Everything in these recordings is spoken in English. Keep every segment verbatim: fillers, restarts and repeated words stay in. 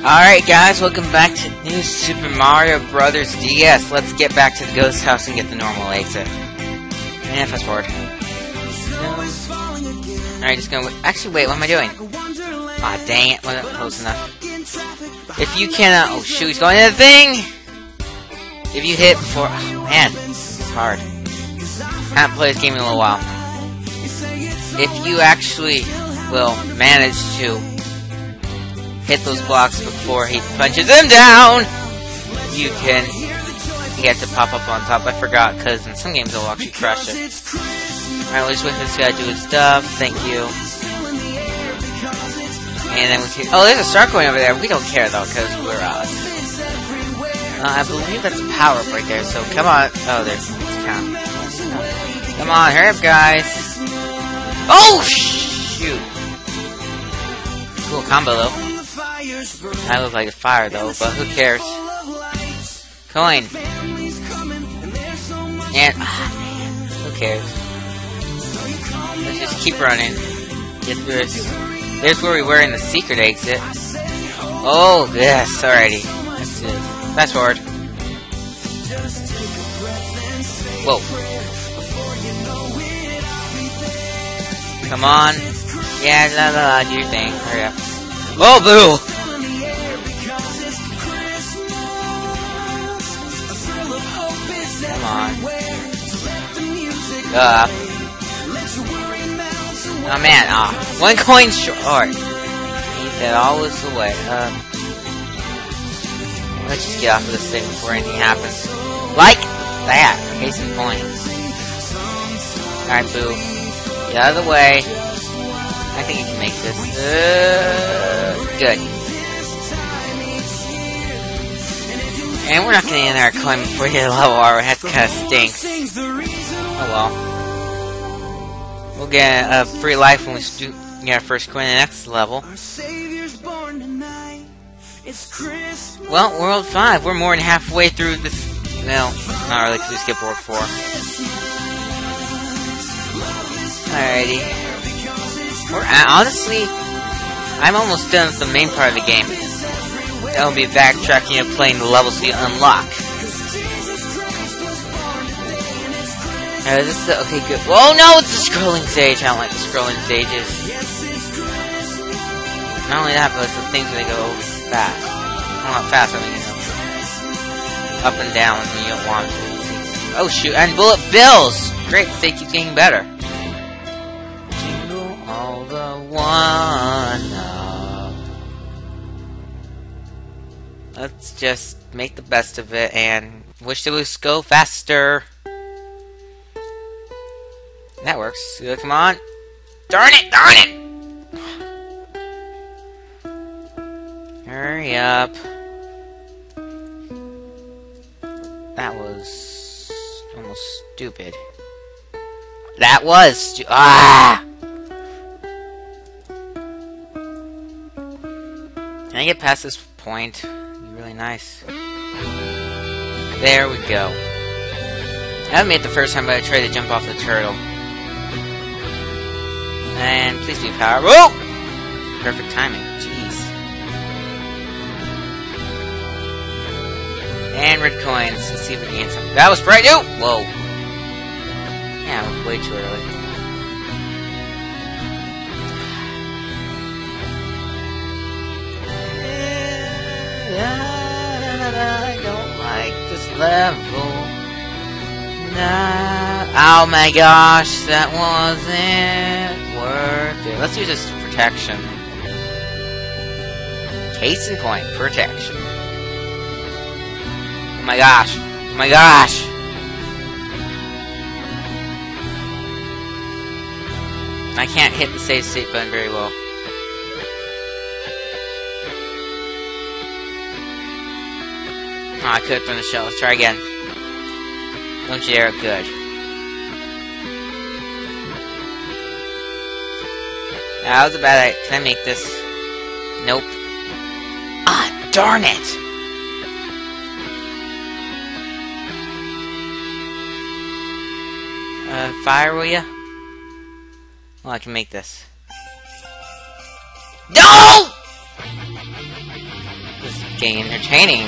Alright guys, welcome back to New Super Mario Brothers D S. Let's get back to the ghost house and get the normal exit. And fast forward. Alright, just gonna... Actually, wait, what am I doing? Aw, oh, dang it, wasn't close enough. If you cannot... Oh shoot, he's going into the thing! If you hit before... Oh, man, it's hard. I haven't played this game in a little while. If you actually will manage to hit those blocks before he punches them down, you can get to pop up on top. I forgot, because in some games they'll actually crush it. Alright, let's wait for this guy to do his stuff. Thank you. And then we can... Oh, there's a star coin over there. We don't care, though, because we're out. Uh, I believe that's a power-up right there, so come on. Oh, there's... Count. Come on, hurry up, guys. Oh, shoot. Cool combo, though. I look like a fire, though, but who cares? Coin. And, ah, man, who cares? Let's just keep running. Get through this. There's where we were in the secret exit. Oh, yes, alrighty. Let's do this. Fast forward. Whoa. Come on. Yeah, la la la, do your thing. Hurry up. Oh, boo! Come on. Uh. Oh man, ah. Oh. One coin short. Need that always away. Um. Let's just get off of this thing before anything happens. Like that. Case in point. Alright, boo. Get out of the way. I think you can make this. Uh, good. And we're not gonna end our climb before we hit level R. That kinda stinks. Oh well. We'll get a free life when we get our first coin in the next level. Well, World five. We're more than halfway through this. Well, not really, because we skipped World four. Alrighty. We're, honestly, I'm almost done with the main part of the game. That'll be backtracking and playing the levels you unlock. Uh, is this the, okay, good. Oh no, it's the scrolling stage. I don't like the scrolling stages. Not only that, but it's the things where they go fast. Not fast, I mean, you know, up and down when you don't want to. Oh shoot, and bullet bills! Great, they keep getting better. Jingle all the one up. Let's just make the best of it and wish it would go faster. That works. Come on. Darn it! Darn it! Hurry up. That was almost stupid. That was stu- Ah! Can I get past this point? It'd be really nice. There we go. I haven't made it the first time, but I tried to jump off the turtle. And please be power. Whoa! Perfect timing. Jeez. And red coins. Let's see if we can get some. That was bright. Oh! Whoa. Yeah, way too early. I don't like this level. Nah. Oh my gosh, that wasn't worth it. Let's use this for protection. Case in point, protection. Oh my gosh. Oh my gosh. I can't hit the save state button very well. Oh, I could from the shell. Let's try again. Don't you dare. Good. That was a bad idea. Can I make this? Nope. Ah, darn it! Uh, fire, will ya? Well, I can make this. No! getting entertaining.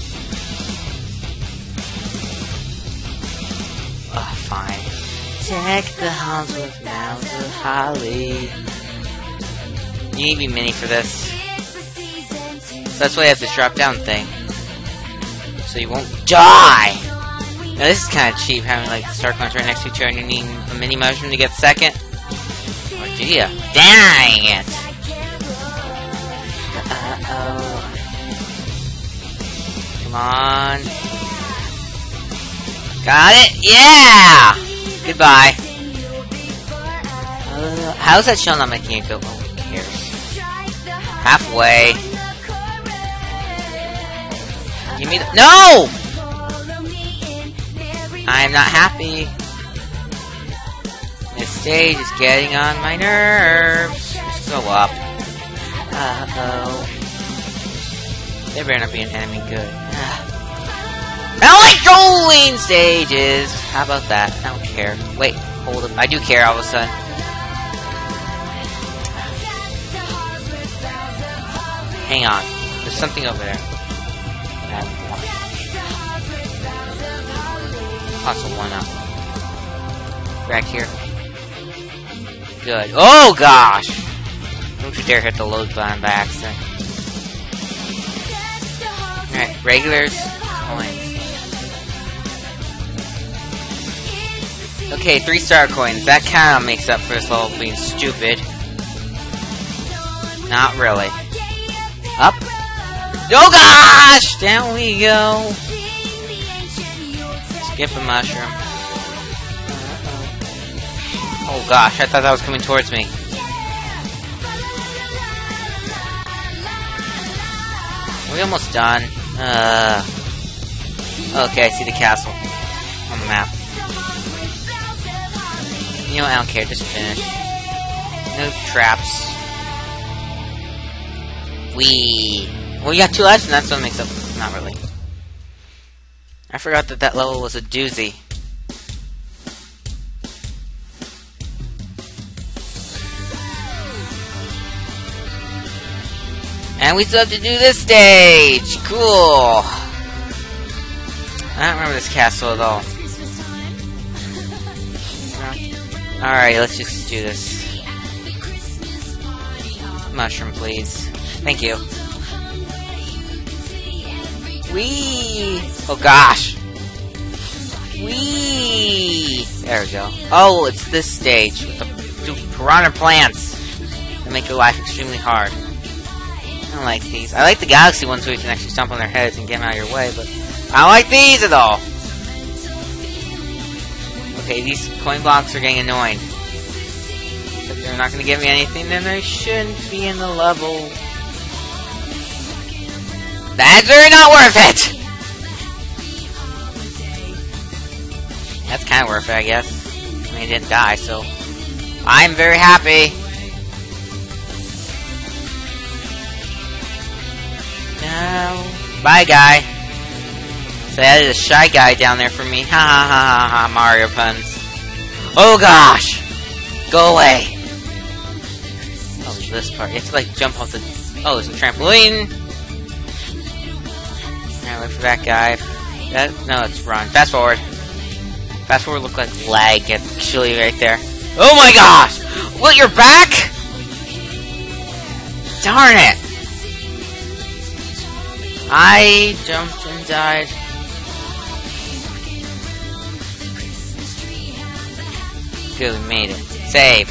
Ugh, fine. Deck the halls with mounds of holly. You need to be mini for this. So that's why you have this drop down thing. So you won't die! Now this is kind of cheap, having like star coins right next to each other and you need a mini mushroom to get second. Or do ya? Dang it! Uh-oh. Come on. Got it? Yeah! Goodbye. Uh, how's that shell not making it go? Oh, who cares? Halfway. Give me the- No! I'm not happy. This stage is getting on my nerves. Just go up. Uh-oh. There better not be an enemy good. I don't like rolling stages! How about that? I don't care. Wait, hold up. I do care all of a sudden. Hang on. There's something over there. Also one up. Back here. Good. Oh gosh! Don't you dare hit the load button by accident. Alright, regulars, coins. Okay, three star coins. That kind of makes up for this level being stupid. Not really. Up. Oh gosh! Down we go. Skip a mushroom. Uh-oh. Oh gosh, I thought that was coming towards me. Are we almost done? Uh. Okay, I see the castle on the map. You know what, I don't care, just finish. No traps. Wee. Well, you got two lives, and that's what makes up. Not really. I forgot that that level was a doozy. And we still have to do this stage! Cool! I don't remember this castle at all. Alright, let's just do this. Mushroom, please. Thank you. Whee! Oh gosh! Whee! There we go. Oh, it's this stage with the piranha plants that make your life extremely hard. I don't like these. I like the galaxy ones where you can actually stomp on their heads and get them out of your way, but I don't like these at all! Okay, these coin blocks are getting annoying. If they're not going to give me anything, then they shouldn't be in the level. That's very not worth it! That's kind of worth it, I guess. I mean, he didn't die, so I'm very happy. No. Bye, guy. So that is a shy guy down there for me. Ha ha ha ha ha, Mario puns. Oh gosh! Go away! Oh, this part. You have to like jump off the... Oh, there's a trampoline! Now wait for that guy. That... No, it's run. Fast forward. Fast forward look like lag actually right there. Oh my gosh! What, you're back?! Darn it! I jumped and died. Good, we made it. Save.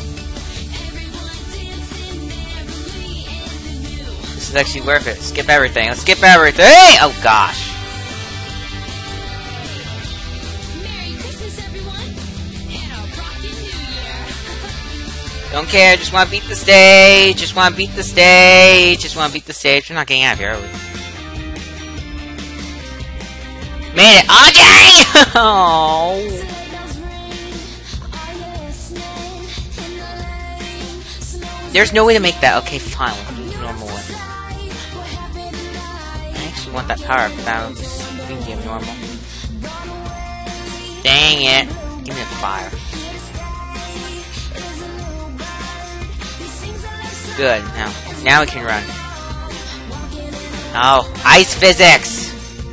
This is actually worth it. Skip everything. Let's skip everything. Oh gosh. Don't care. Just want to beat the stage. Just want to beat the stage. Just want to beat the stage. We're not getting out of here, are we? Made it. Oh, dang! Oh. There's no way to make that. Okay, fine. We'll do the normal way. I actually want that power up, but that was medium normal. Dang it. Give me a fire. Good. Now, now we can run. Oh, ice physics!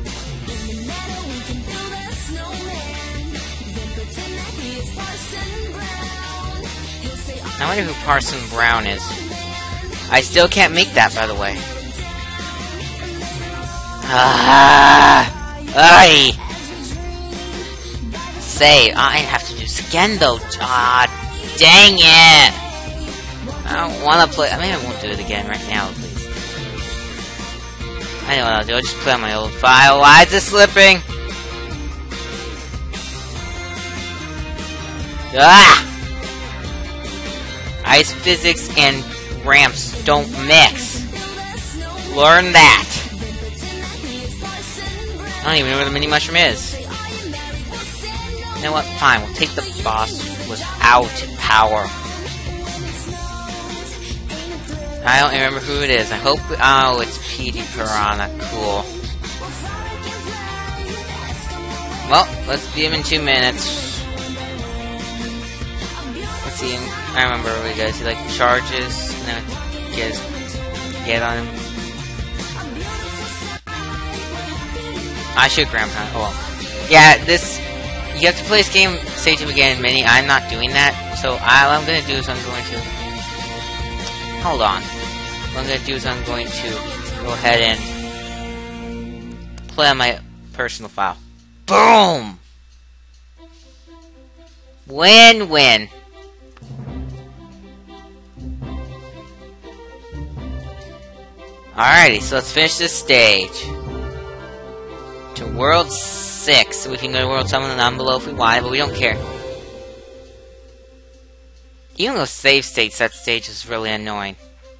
I wonder who Parson Brown is. I still can't make that, by the way. Ah! Ay! Save. I have to do this again, though. Ah, dang it! I don't want to play. I mean, I won't do it again right now, please. I know what I'll do. I'll just play on my old file. Why is it slipping? Ah! Ice physics and ramps don't mix. Learn that. I don't even know where the mini mushroom is. You know what? Fine. We'll take the boss without power. I don't remember who it is. I hope... Oh, it's Petey Piranha. Cool. Well, let's beat him in two minutes. Let's see him. I remember what he does. He, like, charges, and then gets... Get on him. I should Grandpa. Oh, well. Yeah, this... You have to play this game, save to again, mini. I'm not doing that. So, all I'm going to do is I'm going to... Hold on. What I'm going to do is I'm going to go ahead and play on my personal file. Boom! Win-win. Alrighty, so let's finish this stage. To World six. We can go to World seven down below if we want, but we don't care. Even though save states, that stage is really annoying.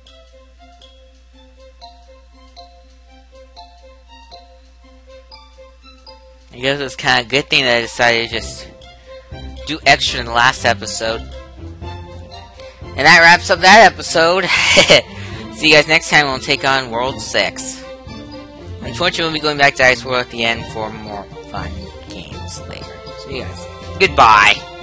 I guess it's kind of a good thing that I decided to just do extra in the last episode. And that wraps up that episode. See you guys next time when we'll take on World six. Unfortunately, we'll be going back to Ice World at the end for more fun games later. See you guys. Goodbye.